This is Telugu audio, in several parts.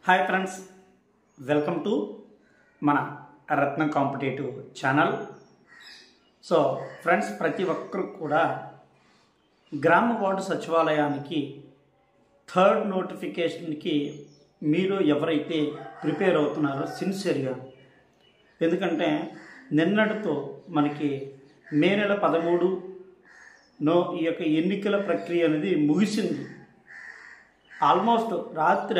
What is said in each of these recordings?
హాయ్ ఫ్రెండ్స్, వెల్కమ్ టు మన Ratnam competitive channel. So friends, ప్రతి ఒక్కరు కూడా గ్రామ వార్డు సచివాలయానికి థర్డ్ నోటిఫికేషన్కి మీరు ఎవరైతే ప్రిపేర్ అవుతున్నారో సిన్సియర్గా, ఎందుకంటే నిన్నటితో మనకి మే నెల 13 ఈ యొక్క ఎన్నికల ప్రక్రియ అనేది ముగిసింది. ఆల్మోస్ట్ రాత్రి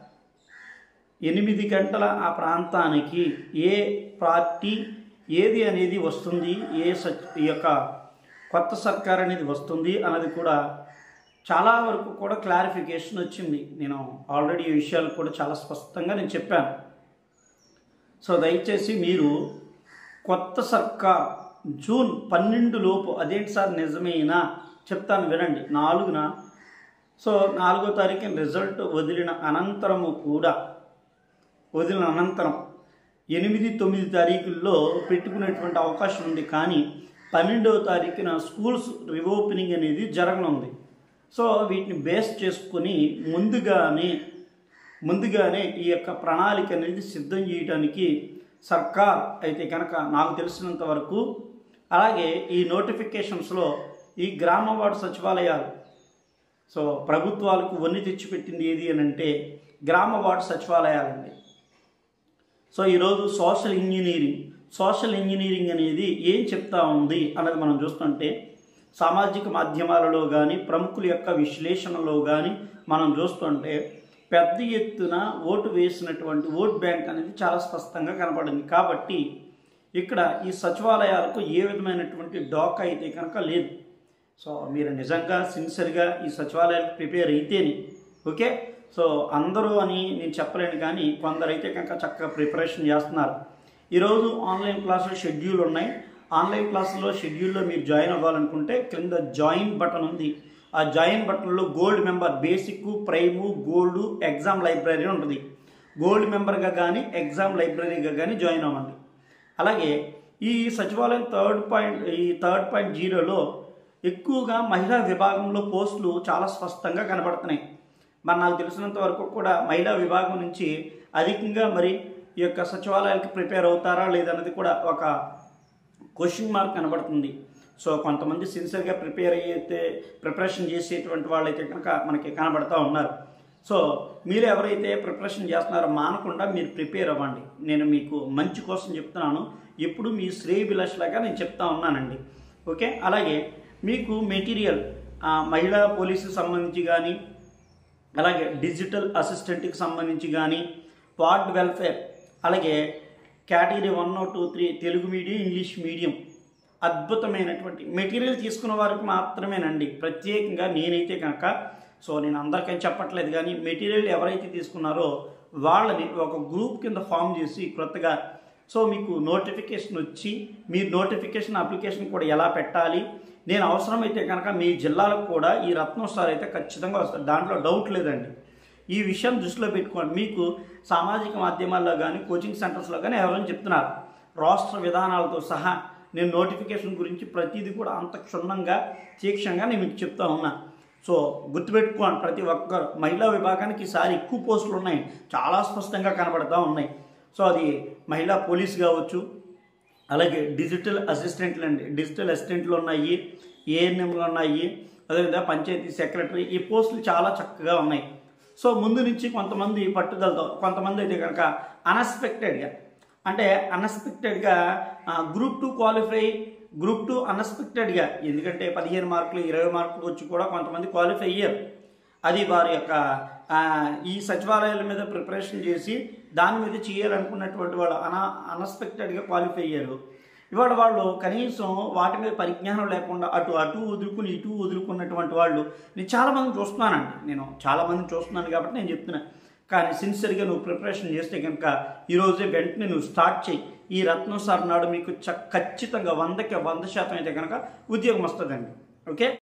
8 గంటల ఆ ప్రాంతానికి ఏ పార్టీ ఏది అనేది వస్తుంది, ఈ యొక్క కొత్త సర్కార్ అనేది వస్తుంది అన్నది కూడా చాలా వరకు కూడా క్లారిఫికేషన్ వచ్చింది. నేను ఆల్రెడీ ఈ విషయాలు కూడా చాలా స్పష్టంగా నేను చెప్పాను. సో దయచేసి మీరు కొత్త సర్కార్ జూన్ 12 లోపు, అదేంటి సార్ నిజమేనా చెప్తాను వినండి. 4న సో 4వ తారీఖున రిజల్ట్ వదిలిన అనంతరం 8-9 తారీఖుల్లో పెట్టుకునేటువంటి అవకాశం ఉంది. కానీ 12వ తారీఖున స్కూల్స్ రీఓపెనింగ్ అనేది జరగనుంది. సో వీటిని బేస్ చేసుకొని ముందుగానే ఈ యొక్క ప్రణాళిక అనేది సిద్ధం చేయడానికి సర్కార్ అయితే కనుక నాకు తెలిసినంత వరకు, అలాగే ఈ నోటిఫికేషన్స్లో ఈ గ్రామ వార్డు సచివాలయాలు, సో ప్రభుత్వాలకు వన్ని తెచ్చిపెట్టింది ఏది అని అంటే గ్రామ వార్డు సచివాలయాలండి. సో ఈరోజు సోషల్ ఇంజనీరింగ్ అనేది ఏం చెప్తా ఉంది అన్నది మనం చూస్తుంటే, సామాజిక మాధ్యమాలలో కానీ ప్రముఖుల యొక్క విశ్లేషణలో కానీ మనం చూస్తుంటే పెద్ద ఎత్తున ఓటు వేసినటువంటి ఓట్ బ్యాంక్ అనేది చాలా స్పష్టంగా కనపడింది. కాబట్టి ఇక్కడ ఈ సచివాలయాలకు ఏ విధమైనటువంటి డాక్ అయితే కనుక లేదు. సో మీరు నిజంగా సిన్సియర్గా ఈ సచివాలయాలకు ప్రిపేర్ అయితేనే ఓకే. సో అందరూ అని నేను చెప్పలేను, కానీ కొందరైతే కనుక చక్కగా ప్రిపరేషన్ చేస్తున్నారు. ఈరోజు ఆన్లైన్ క్లాసులు షెడ్యూల్ ఉన్నాయి. ఆన్లైన్ క్లాసుల్లో షెడ్యూల్లో మీరు జాయిన్ అవ్వాలనుకుంటే క్రింద జాయిన్ బటన్ ఉంది. ఆ జాయిన్ బటన్లో gold member, basic, prime, gold, exam library ఉంటుంది. గోల్డ్ మెంబర్గా కానీ ఎగ్జామ్ లైబ్రరీగా కానీ జాయిన్ అవ్వండి. అలాగే ఈ సచివాలయం 3.0లో ఎక్కువగా మహిళా విభాగంలో పోస్టులు చాలా స్పష్టంగా కనబడుతున్నాయి. మరి నాకు తెలిసినంత వరకు కూడా మహిళా విభాగం నుంచి అధికంగా మరి ఈ యొక్క సచివాలయాలకు ప్రిపేర్ అవుతారా లేదన్నది కూడా ఒక క్వశ్చన్ మార్క్ కనబడుతుంది. సో కొంతమంది సిన్సియర్గా ప్రిపరేషన్ చేసేటువంటి వాళ్ళైతే కనుక మనకి కనబడుతూ ఉన్నారు. సో మీరు ఎవరైతే ప్రిపరేషన్ చేస్తున్నారో మానకుండా మీరు ప్రిపేర్ అవ్వండి. నేను మీకు మంచి కోసం చెప్తున్నాను, ఎప్పుడు మీ శ్రేయభిలాషలాగా నేను చెప్తా ఉన్నానండి. ఓకే. అలాగే మీకు మెటీరియల్ మహిళా పోలీసుకి సంబంధించి కానీ, అలాగే డిజిటల్ అసిస్టెంట్కి సంబంధించి కానీ, వార్డ్ వెల్ఫేర్, అలాగే category 1, 2, 3 Telugu medium, English medium అద్భుతమైనటువంటి మెటీరియల్ తీసుకున్న వారికి మాత్రమేనండి. ప్రత్యేకంగా నేనైతే కనుక, సో నేను అందరికీ చెప్పట్లేదు, కానీ మెటీరియల్ ఎవరైతే తీసుకున్నారో వాళ్ళని ఒక గ్రూప్ కింద ఫామ్ చేసి కొత్తగా, సో మీకు నోటిఫికేషన్ వచ్చి మీరు నోటిఫికేషన్ అప్లికేషన్ కూడా ఎలా పెట్టాలి, నేను అవసరమైతే కనుక మీ జిల్లాలకు కూడా ఈ రత్నం సార్ అయితే ఖచ్చితంగా వస్తారు, దాంట్లో డౌట్ లేదండి. ఈ విషయం దృష్టిలో పెట్టుకోండి. మీకు సామాజిక మాధ్యమాల్లో కానీ కోచింగ్ సెంటర్స్లో కానీ ఎవరైనా చెప్తున్నారు, రాష్ట్ర విధానాలతో సహా నేను నోటిఫికేషన్ గురించి ప్రతిదీ కూడా అంత క్షుణ్ణంగా తీక్షంగా నేను మీకు చెప్తా ఉన్నా. సో గుర్తుపెట్టుకోండి, ప్రతి ఒక్కరు మహిళా విభాగానికి ఈసారి ఎక్కువ పోస్టులు ఉన్నాయి, చాలా స్పష్టంగా కనబడుతూ ఉన్నాయి. సో అది మహిళా పోలీస్ కావచ్చు, అలాగే డిజిటల్ అసిస్టెంట్లు ఉన్నాయి, ఏఎన్ఎంలు ఉన్నాయి, అదేవిధంగా పంచాయతీ సెక్రటరీ, ఈ పోస్టులు చాలా చక్కగా ఉన్నాయి. సో ముందు నుంచి కొంతమంది పట్టుదలతో, కొంతమంది అయితే కనుక అన్ఎక్స్పెక్టెడ్గా గ్రూప్ 2 క్వాలిఫై, గ్రూప్ 2 అన్ఎక్స్పెక్టెడ్గా, ఎందుకంటే 15 మార్కులు 20 మార్కులు వచ్చి కూడా కొంతమంది క్వాలిఫై అయ్యారు. అది వారి యొక్క ఈ సచివాలయాల మీద ప్రిపరేషన్ చేసి దాని మీద చేయాలనుకున్నటువంటి వాళ్ళు అన్ఎక్స్పెక్టెడ్గా క్వాలిఫై అయ్యారు. ఇవాళ వాళ్ళు కనీసం వాటి మీద పరిజ్ఞానం లేకుండా అటు వదులుకుని ఇటు వదులుకున్నటువంటి వాళ్ళు నేను చాలామంది చూస్తున్నాను కాబట్టి నేను చెప్తున్నా. కానీ సిన్సియర్గా నువ్వు ప్రిపరేషన్ చేస్తే కనుక ఈరోజే వెంటనే నువ్వు స్టార్ట్ చేయి. ఈ రత్నం సార్ నాడు మీకు ఖచ్చితంగా 100% అయితే కనుక ఉద్యోగం వస్తుందండి. ఓకే.